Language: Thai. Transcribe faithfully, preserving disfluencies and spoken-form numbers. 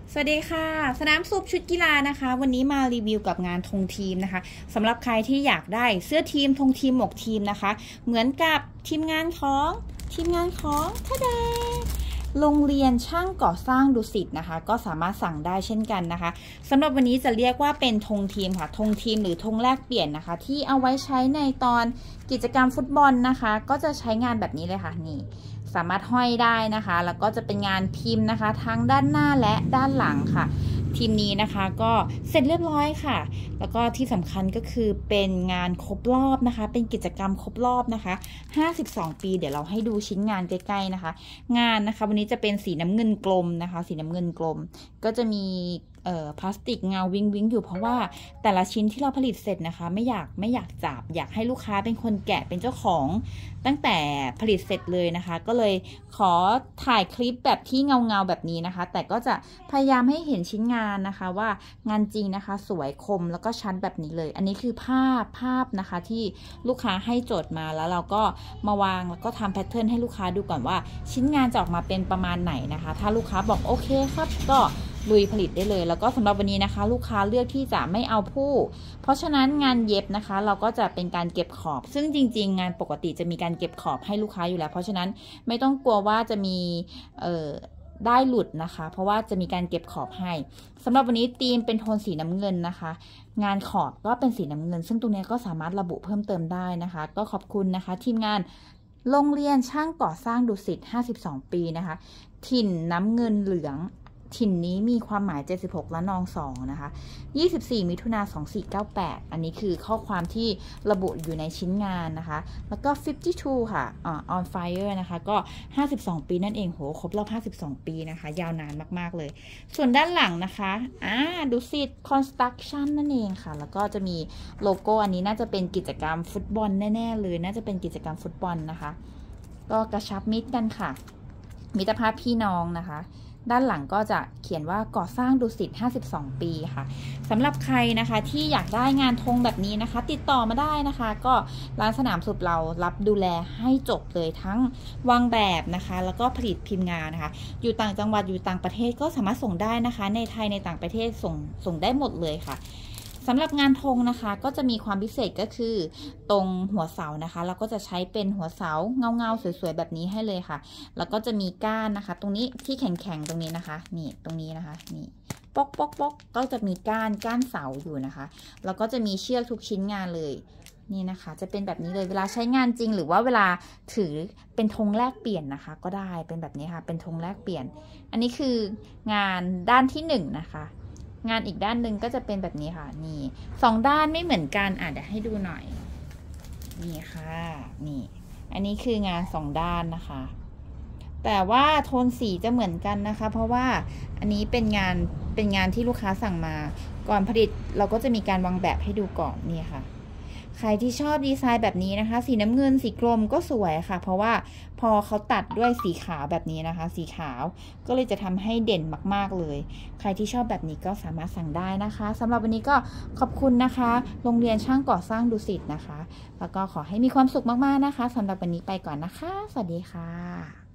สวัสดีค่ะสนามสูบชุดกีฬานะคะวันนี้มารีวิวกับงานธงทีมนะคะสำหรับใครที่อยากได้เสื้อทีมธงทีมหมวกทีมนะคะเหมือนกับทีมงานของทีมงานของทะเดโรงเรียนช่างก่อสร้างดุสิตนะคะก็สามารถสั่งได้เช่นกันนะคะสำหรับวันนี้จะเรียกว่าเป็นธงทีมค่ะธงทีมหรือธงแลกเปลี่ยนนะคะที่เอาไว้ใช้ในตอนกิจกรรมฟุตบอลนะคะก็จะใช้งานแบบนี้เลยค่ะนี่สามารถห้อยได้นะคะแล้วก็จะเป็นงานพิมพ์นะคะทั้งด้านหน้าและด้านหลังค่ะทีมนี้นะคะก็เสร็จเรียบร้อยค่ะแล้วก็ที่สำคัญก็คือเป็นงานครบรอบนะคะเป็นกิจกรรมครบรอบนะคะห้าสิบสองปีเดี๋ยวเราให้ดูชิ้นงานใกล้ๆนะคะงานนะคะวันนี้จะเป็นสีน้ำเงินกลมนะคะสีน้ำเงินกลมก็จะมีเอ่อพลาสติกเงาวิงวิงอยู่เพราะว่าแต่ละชิ้นที่เราผลิตเสร็จนะคะไม่อยากไม่อยากจับอยากให้ลูกค้าเป็นคนแกะเป็นเจ้าของตั้งแต่ผลิตเสร็จเลยนะคะก็เลยขอถ่ายคลิปแบบที่เงาเงาแบบนี้นะคะแต่ก็จะพยายามให้เห็นชิ้นงานนะคะว่างานจริงนะคะสวยคมแล้วก็ชัดแบบนี้เลยอันนี้คือภาพภาพนะคะที่ลูกค้าให้โจทย์มาแล้วเราก็มาวางแล้วก็ทำแพทเทิร์นให้ลูกค้าดูก่อนว่าชิ้นงานจะออกมาเป็นประมาณไหนนะคะถ้าลูกค้าบอกโอเคครับก็ลุยผลิตได้เลยแล้วก็สำหรับวันนี้นะคะลูกค้าเลือกที่จะไม่เอาผู้เพราะฉะนั้นงานเย็บนะคะเราก็จะเป็นการเก็บขอบซึ่งจริงๆงานปกติจะมีการเก็บขอบให้ลูกค้าอยู่แล้วเพราะฉะนั้นไม่ต้องกลัวว่าจะมีเอ่อได้หลุดนะคะเพราะว่าจะมีการเก็บขอบให้สำหรับวันนี้ธีมเป็นโทนสีน้ำเงินนะคะงานขอบก็เป็นสีน้ำเงินซึ่งตรงนี้ก็สามารถระบุเพิ่มเติมได้นะคะก็ขอบคุณนะคะทีมงานโรงเรียนช่างก่อสร้างดุสิตห้าสิบสองปีนะคะถิ่นน้ำเงินเหลืองถิ่นนี้มีความหมายเจ็ดสิบหกและนองสองนะคะยี่สิบสี่มิถุนาสองสี่เก้าแปดอันนี้คือข้อความที่ระบุอยู่ในชิ้นงานนะคะแล้วก็ห้าสิบสองค่ะอ่า on fire นะคะก็ห้าสิบสองปีนั่นเองโหครบรอบห้าสิบสองปีนะคะยาวนานมากๆเลยส่วนด้านหลังนะคะอ่าดุสิต construction นั่นเองค่ะแล้วก็จะมีโลโก้อันนี้น่าจะเป็นกิจกรรมฟุตบอลแน่ๆเลยน่าจะเป็นกิจกรรมฟุตบอลนะคะก็กระชับมิตรกันค่ะมิตรภาพพี่น้องนะคะด้านหลังก็จะเขียนว่าก่อสร้างดุสิตห้าสิบสองปีค่ะสำหรับใครนะคะที่อยากได้งานธงแบบนี้นะคะติดต่อมาได้นะคะก็ร้านสนามสูบเรารับดูแลให้จบเลยทั้งวางแบบนะคะแล้วก็ผลิตพิมพ์งานนะคะอยู่ต่างจังหวัดอยู่ต่างประเทศก็สามารถส่งได้นะคะในไทยในต่างประเทศส่งส่งได้หมดเลยค่ะสำหรับงานธงนะคะก็จะมีความพิเศษก็คือตรงหัวเสานะคะเราก็จะใช้เป็นหัวเสาเงาเงาสวยๆแบบนี้ให้เลยค่ะแล้วก็จะมีก้านนะคะตรงนี้ที่แข็งๆตรงนี้นะคะนี่ตรงนี้นะคะนี่ปอกปอกปอกก็จะมีก้านก้านเสาอยู่นะคะแล้วก็จะมีเชือกทุกชิ้นงานเลยนี่นะคะจะเป็นแบบนี้เลยเวลาใช้งานจริงหรือว่าเวลาถือเป็นธงแลกเปลี่ยนนะคะก็ได้เป็นแบบนี้ค่ะเป็นธงแลกเปลี่ยนอันนี้คืองานด้านที่หนึ่งนะคะงานอีกด้านหนึ่งก็จะเป็นแบบนี้ค่ะนี่สองด้านไม่เหมือนกันอ่ะเดี๋ยวให้ดูหน่อยนี่ค่ะนี่อันนี้คืองานสองด้านนะคะแต่ว่าโทนสีจะเหมือนกันนะคะเพราะว่าอันนี้เป็นงานเป็นงานที่ลูกค้าสั่งมาก่อนผลิตเราก็จะมีการวางแบบให้ดูก่อนนี่ค่ะใครที่ชอบดีไซน์แบบนี้นะคะสีน้ำเงินสีกรมก็สวยค่ะเพราะว่าพอเขาตัดด้วยสีขาวแบบนี้นะคะสีขาวก็เลยจะทำให้เด่นมากๆเลยใครที่ชอบแบบนี้ก็สามารถสั่งได้นะคะสำหรับวันนี้ก็ขอบคุณนะคะโรงเรียนช่างก่อสร้างดุสิตนะคะแล้วก็ขอให้มีความสุขมากๆนะคะสำหรับวันนี้ไปก่อนนะคะสวัสดีค่ะ